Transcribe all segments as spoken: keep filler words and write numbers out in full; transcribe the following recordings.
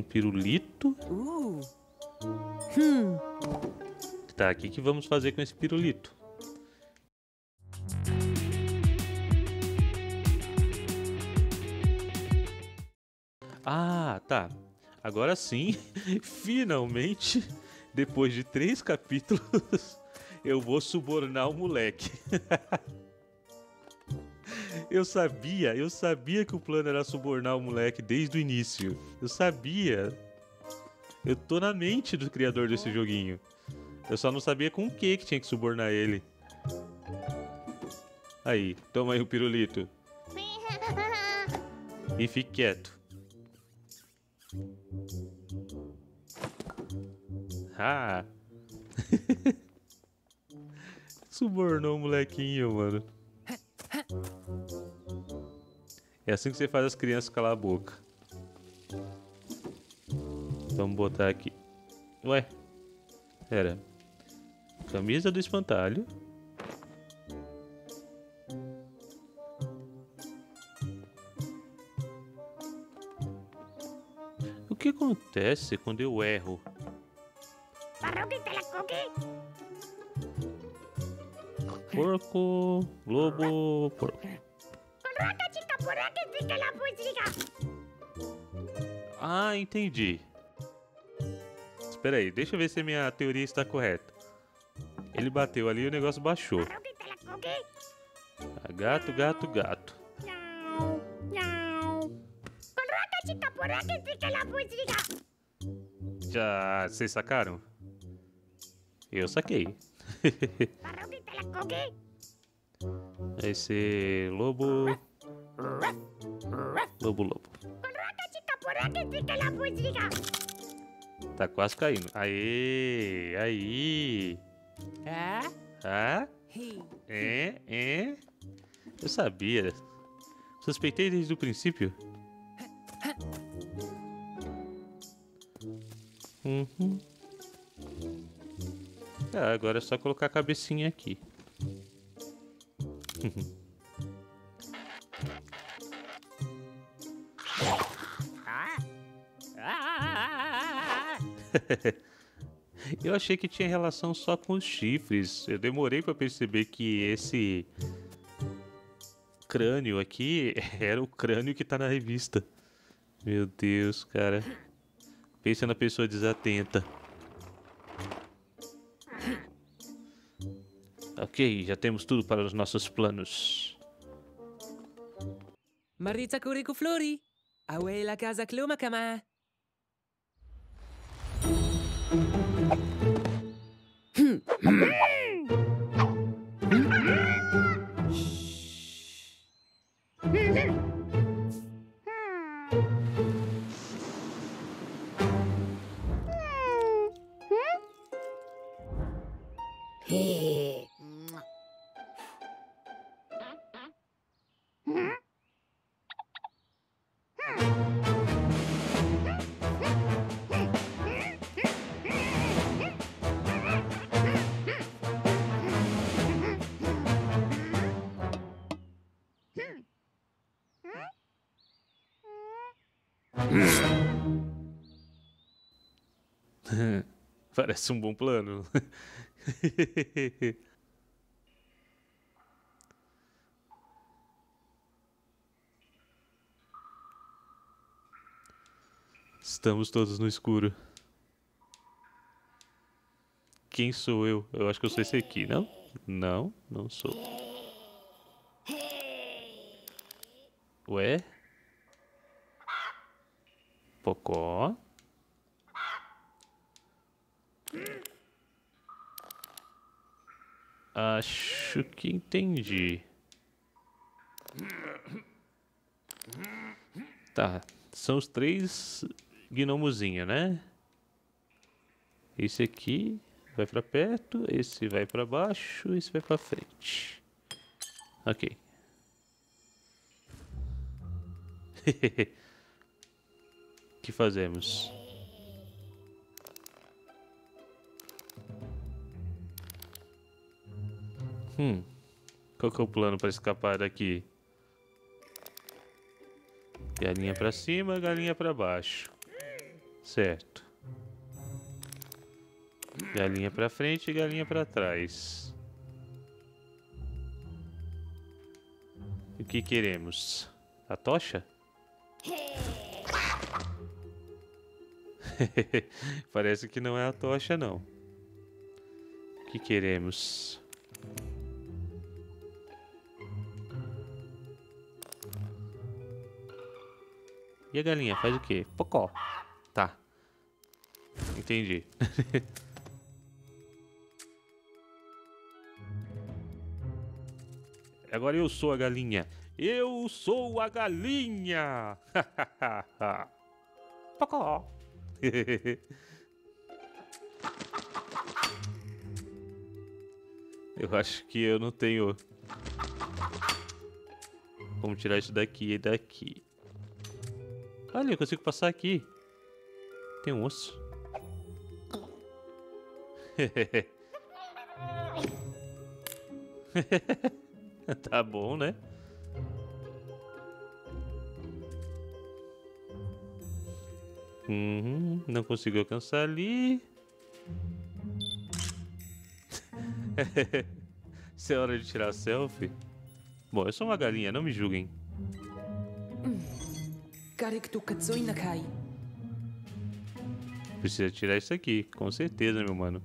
pirulito. Uh. Hum. Tá, o que que vamos fazer com esse pirulito? Ah, tá. Agora sim, finalmente, depois de três capítulos, eu vou subornar o moleque. Eu sabia, eu sabia que o plano era subornar o moleque desde o início. Eu sabia. Eu tô na mente do criador desse joguinho. Eu só não sabia com o que que tinha que subornar ele. Aí, toma aí o pirulito. E fique quieto. Ah! Subornou o molequinho, mano. É assim que você faz as crianças calar a boca. Vamos botar aqui. Ué. Pera. Camisa do espantalho. O que acontece quando eu erro? Porco, lobo, porco. Ah, entendi. Espera aí, deixa eu ver se a minha teoria está correta. Ele bateu ali e o negócio baixou. Ah, gato, gato, gato. Já vocês sacaram? Eu saquei. Vai ser lobo. Lobo, lobo. Tá quase caindo. Aê, aí. Ah. Ah? É, é. Eu sabia. Suspeitei desde o princípio. Uhum. Ah, agora é só colocar a cabecinha aqui. Eu achei que tinha relação só com os chifres. Eu demorei pra perceber que esse crânio aqui era o crânio que tá na revista. Meu Deus, cara. Pensa na pessoa desatenta. Ok, já temos tudo para os nossos planos. Maritza Curico Flori. Away la casa Cluma Cama. Parece um bom plano. Estamos todos no escuro. Quem sou eu? Eu acho que eu sou esse aqui, não? Não, não sou. Ué? Pocó? Acho que entendi. Tá, são os três gnomozinhos, né? Esse aqui vai pra perto, esse vai pra baixo, esse vai pra frente. Ok. O que fazemos? Hum, qual que é o plano para escapar daqui? Galinha pra cima, galinha pra baixo. Certo. Galinha pra frente e galinha pra trás. O que queremos? A tocha? Parece que não é a tocha, não. O que queremos? E a galinha faz o quê? Pocó. Tá. Entendi. Agora eu sou a galinha. Eu sou a galinha. Pocó. Eu acho que eu não tenho como tirar isso daqui e daqui. Olha, eu consigo passar aqui. Tem um osso. Tá bom, né? Uhum, não consigo alcançar ali. Se é hora de tirar selfie. Bom, eu sou uma galinha, não me julguem. Precisa tirar isso aqui, com certeza, meu mano.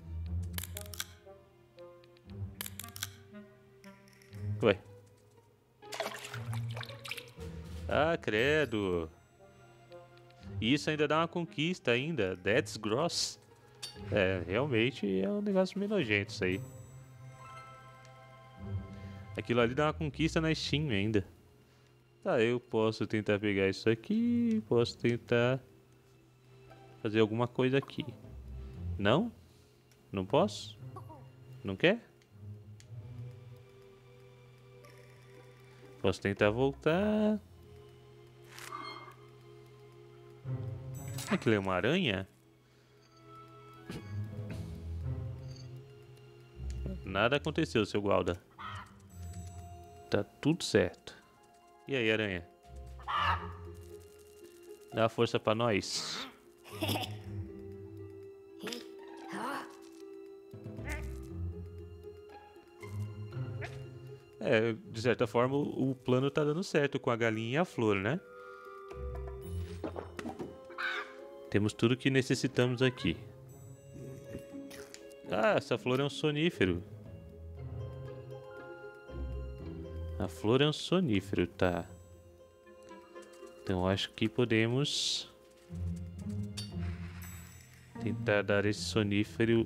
Ué. Ah, credo. E isso ainda dá uma conquista ainda. That's gross. É, realmente é um negócio meio nojento isso aí. Aquilo ali dá uma conquista na Steam ainda. Tá, eu posso tentar pegar isso aqui. Posso tentar fazer alguma coisa aqui. Não? Não posso? Não quer? Posso tentar voltar. Aquilo é uma aranha? Nada aconteceu, seu Gualda. Tá tudo certo. E aí, aranha? Dá uma força pra nós. É, de certa forma o plano tá dando certo com a galinha e a flor, né? Temos tudo que necessitamos aqui. Ah, essa flor é um sonífero. A flor é um sonífero, tá. Então acho que podemos tentar dar esse sonífero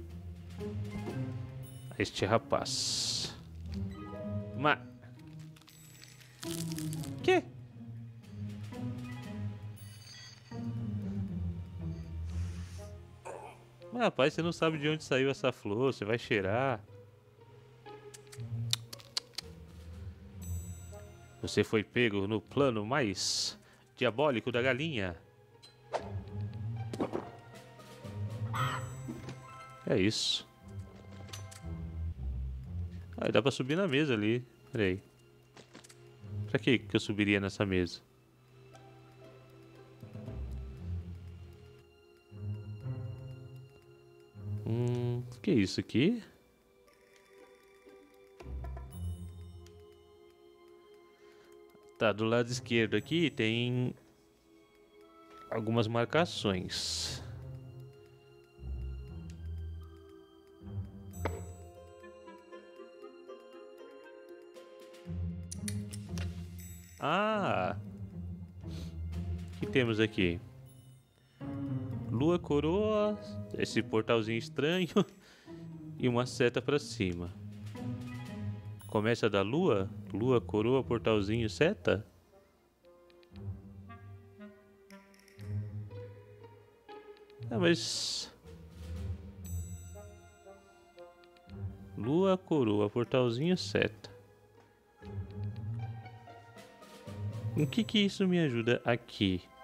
a este rapaz. Mas... Que? Mas, rapaz, você não sabe de onde saiu essa flor, você vai cheirar. Você foi pego no plano mais diabólico da galinha. É isso. Ah, dá pra subir na mesa ali. Peraí. Pra que que eu subiria nessa mesa? Hum, o que é isso aqui? Tá, do lado esquerdo aqui tem algumas marcações. Ah! O que temos aqui? Lua, coroa, esse portalzinho estranho e uma seta pra cima. Começa da lua? Lua, coroa, portalzinho, seta? Ah, mas... Lua, coroa, portalzinho, seta. O que que isso me ajuda aqui?